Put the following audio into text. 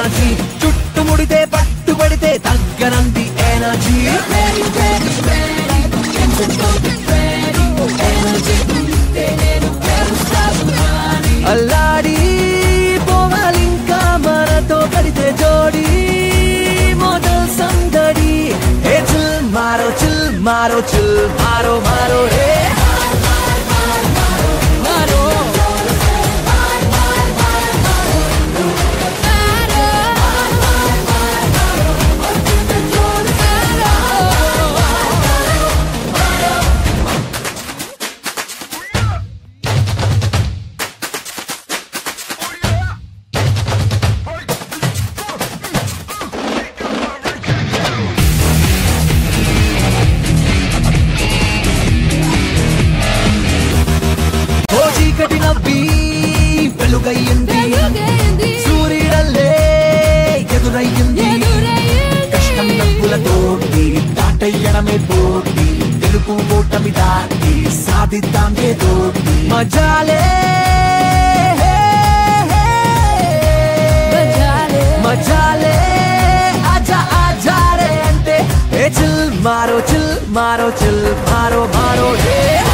energy చుట్టుముడితే పట్టుబడితే తగ్గనంది energy అల్లాడి పోవాలింకా మనతో కడితే జోడి మొదల్ సందడి ఏ చిల్ మారో చిల్ మారో చిల్ మారో మారో రే వెలుగయ్యింది సూర్యుడల్లే ఎదురయ్యింది కష్టం నవ్వులతోటి దాటయ్యడమే పోటీ తెలుగు ఓటమి దాటి సాధిద్దాం ఏదోటి మజాలే మజాలే ఆజా ఆజారే అంటే ఏ చిల్ మారో చిల్ మారో చిల్ మారో మారో